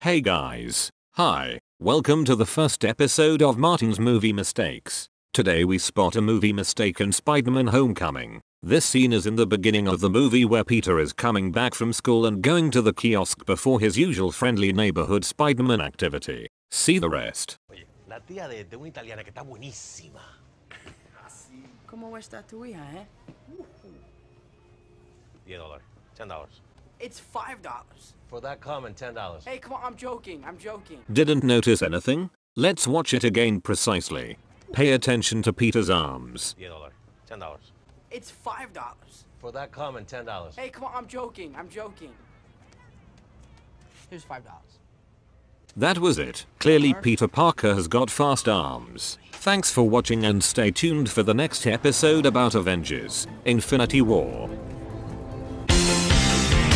Hey guys. Hi. Welcome to the first episode of Martin's Movie Mistakes. Today we spot a movie mistake in Spiderman Homecoming. This scene is in the beginning of the movie where Peter is coming back from school and going to the kiosk before his usual friendly neighborhood Spiderman activity. See the rest. Oye, la tía de una italiana que está buenísima. Así. ¿Cómo está tu hija, eh? $10. $10. It's $5. For that comment, $10. Hey, come on, I'm joking. Didn't notice anything? Let's watch it again precisely. Pay attention to Peter's arms. $10. $10. It's $5. For that comment, $10. Hey, come on, I'm joking. Here's $5. That was it. Clearly Peter Parker has got fast arms. Thanks for watching and stay tuned for the next episode about Avengers: Infinity War.